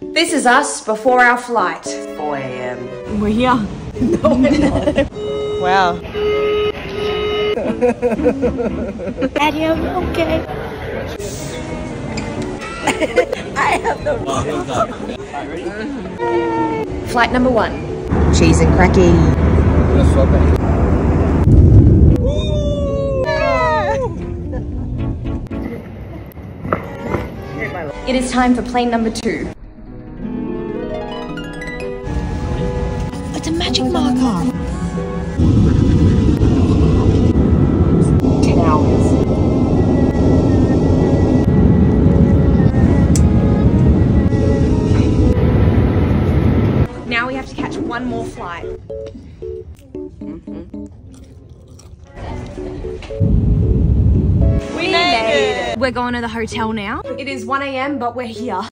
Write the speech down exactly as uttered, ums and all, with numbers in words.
This is us before our flight. four A M We're here. No, we're not. Wow. Daddy, I'm okay. I have no. Flight number one. Cheese and cracky. It is time for plane number two. It's a magic marker. Ten hours. Now we have to catch one more flight. Mm-hmm. We made it! We're going to the hotel now. It is one A M but we're here.